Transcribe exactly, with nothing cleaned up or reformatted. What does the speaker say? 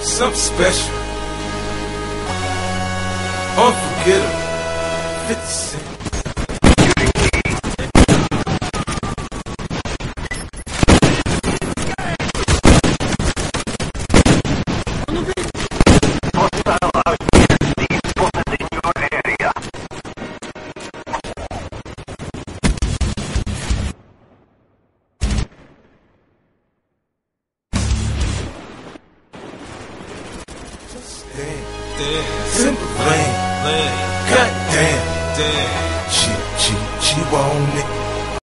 Something special, unforgettable. fifty cent. Damn, simple flame. God damn, damn. She, she, she want it.